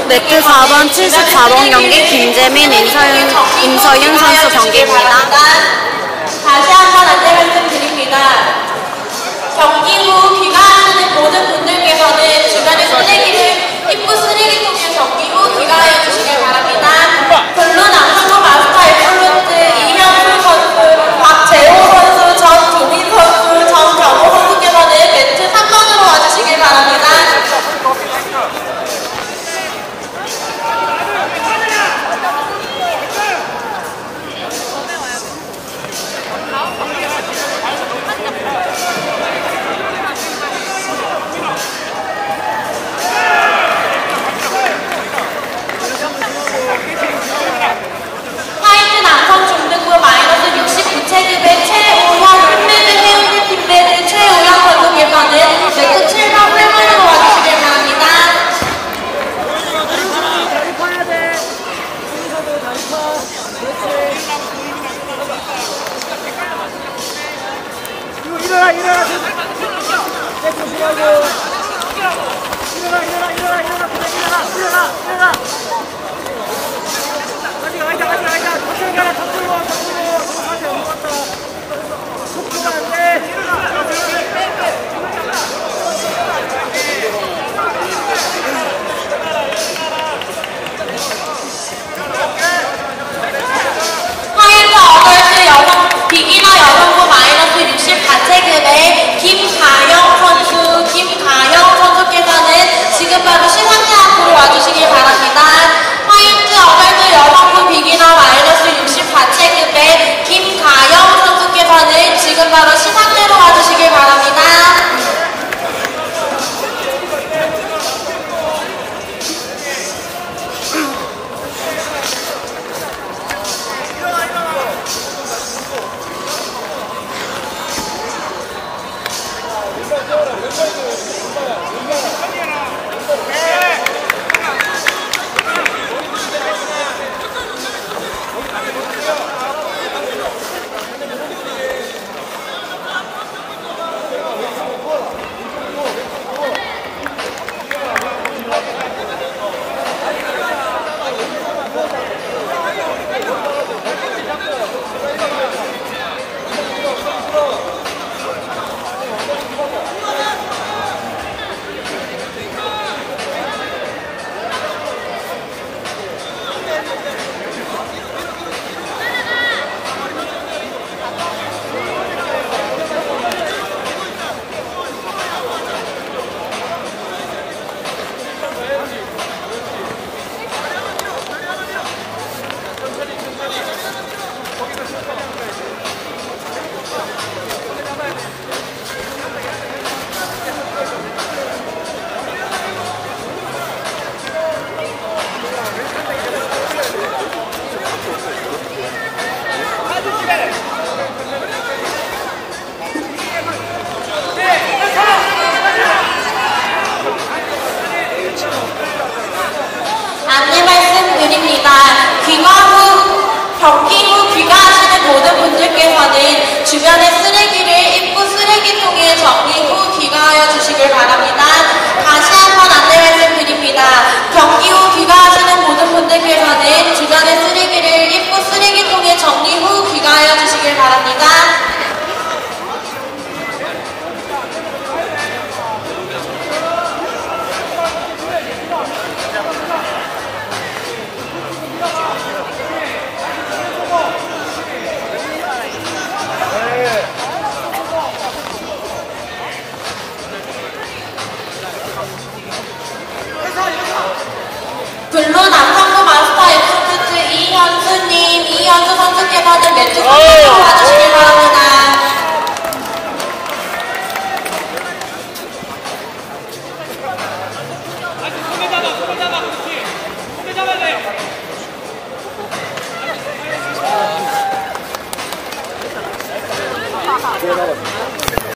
매트 4번 74번 경기 김재민, 임서윤 선수 경기입니다. 다시 한번 안내 말씀드립니다. 경기 후 귀가하시는 모든 분들께서는 주변의 쓰레기를 입구 쓰레기통에 경기 후 귀가해 주시길 바랍니다. 블루 남성부 마스터 에플루트 이현수 선수, 박재호 선수, 전조민 선수, 정경호 선수께서는 매트 3번으로 와주시길 바랍니다. 화이트 남성 중등부 마이너스 69체급의 최우현 팀매드 팀매드 최우현 선수께서는 매트 7번 8번으로 와주시길 바랍니다. 일어나 조심하고 일어나 아직 가자 탑들고 가자 넘어갔다 속도가 안돼 화이트 어덜트 여성 비기너 여성부 마이너스 64체급의 김가영 선수께서는 지금 바로 시상대 앞으로 와주시길 바랍니다. 화이트 어덜트 여성부 비기너 마이너스 64체급의 김가영 선수께서는 지금 바로 시상대로 와주시길 바랍니다. 안내 말씀드립니다. 경기 후 귀가하시는 모든 분들께서는 주변의 쓰레기를 입구 쓰레기통에 정리 후 귀가하여 주시길 바랍니다. 다시 한번 안내 말씀드립니다. 경기 후 귀가하시는 모든 분들께서는 주변의 쓰레기를 입구 쓰레기통에 정리 후 귀가하여 주시길 바랍니다. 블루 남성부 마스터 에프루트 이현수 선수께서는 매트